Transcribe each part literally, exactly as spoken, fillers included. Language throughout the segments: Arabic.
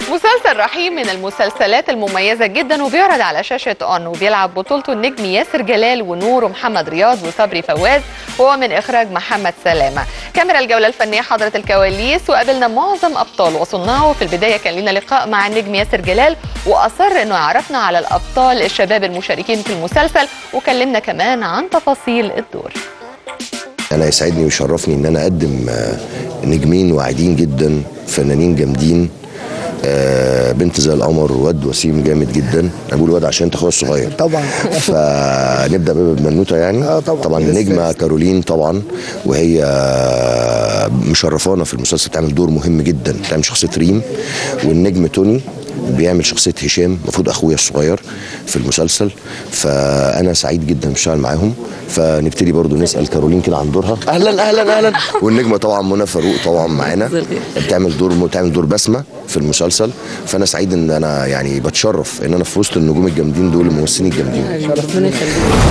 مسلسل رحيم من المسلسلات المميزة جدا وبيعرض على شاشة أون، وبيلعب بطولته النجم ياسر جلال ونور ومحمد رياض وصبري فواز، وهو من إخراج محمد سلامة. كاميرا الجولة الفنية حضرت الكواليس وقابلنا معظم أبطال وصناعه. في البداية كان لنا لقاء مع النجم ياسر جلال وأصر إنه يعرفنا على الأبطال الشباب المشاركين في المسلسل، وكلمنا كمان عن تفاصيل الدور. أنا يسعدني ويشرفني إن أنا أقدم نجمين واعدين جدا، فنانين جامدين، بنت زي القمر وواد وسيم جامد جدا. انا بقول واد عشان انت اخويا الصغير طبعا. فنبدا ببنوته يعني. اه طبعا. طبعا النجمه كارولين طبعا، وهي مشرفانا في المسلسل، بتعمل دور مهم جدا، بتعمل شخصيه ريم. والنجم توني بيعمل شخصيه هشام، المفروض اخويا الصغير في المسلسل. فانا سعيد جدا بشتغل معاهم. فنبتدي برضو نسال كارولين كده عن دورها. اهلا اهلا اهلا. والنجمه طبعا منى فاروق طبعا معانا، بتعمل دور بتعمل دور بسمه في المسلسل. فانا سعيد ان انا يعني بتشرف ان انا في وسط النجوم الجامدين دول، الممثلين الجامدين. ربنا يخليك.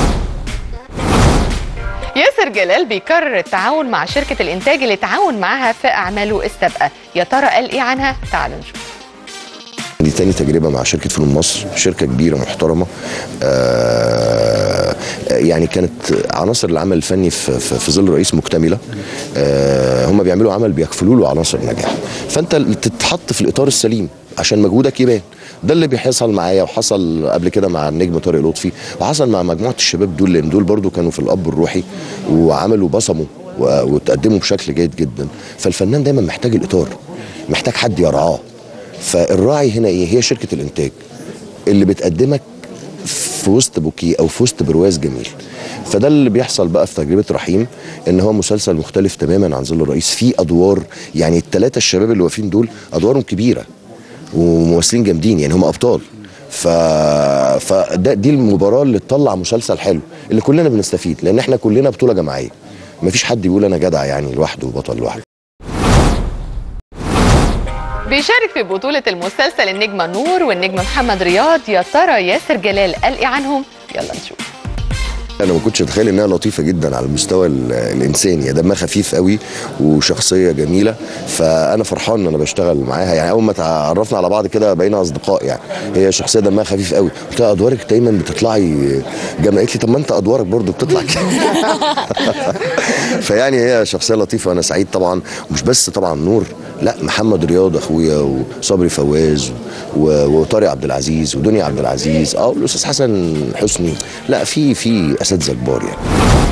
ياسر جلال بيكرر التعاون مع شركة الإنتاج اللي تعاون معها في أعماله السابقة. يا ترى قال إيه عنها؟ تعالوا نشوف. دي تاني تجربة مع شركة فنون مصر، شركة كبيرة محترمة. آه يعني كانت عناصر العمل الفني في, في, في ظل رئيس مكتملة. آه هم بيعملوا عمل بيكفلوا له عناصر النجاح، فأنت تتحط في الإطار السليم عشان مجهودك يبان. ده اللي بيحصل معايا وحصل قبل كده مع النجم طارق لطفي، وحصل مع مجموعة الشباب دول، لأن دول برضو كانوا في الأب الروحي وعملوا بصموا وتقدموا بشكل جيد جدا. فالفنان دايما محتاج الإطار، محتاج حد يرعاه. فالراعي هنا ايه؟ هي شركه الانتاج اللي بتقدمك في وسط بوكيه او في وسط برواز جميل. فده اللي بيحصل بقى في تجربه رحيم، ان هو مسلسل مختلف تماما عن ظل الرئيس. فيه ادوار يعني الثلاثه الشباب اللي واقفين دول ادوارهم كبيره وممثلين جامدين، يعني هم ابطال. ف فده دي المباراه اللي تطلع مسلسل حلو، اللي كلنا بنستفيد، لان احنا كلنا بطوله جماعيه. مفيش حد يقول انا جدع يعني لوحده وبطل لوحده. بيشارك في بطولة المسلسل النجمة نور والنجم محمد رياض. يا ترى ياسر جلال قال ايه عنهم؟ يلا نشوف. انا ما كنتش اتخيل انها لطيفه جدا على المستوى الانساني، دمها خفيف قوي وشخصيه جميله. فانا فرحان ان انا بشتغل معاها، يعني اول ما تعرفنا على بعض كده بقينا اصدقاء. يعني هي شخصيه دمها خفيف قوي. قلت لها ادوارك دايما بتطلعي جامده. قالت لي طب ما انت ادوارك برضو بتطلع كده. فيعني هي شخصيه لطيفه وانا سعيد طبعا. ومش بس طبعا نور، لا محمد رياض اخويا وصبري فواز وطارق عبد العزيز ودنيا عبد العزيز اه والاستاذ حسن حسني. لا في في اساتذه كبار يعني.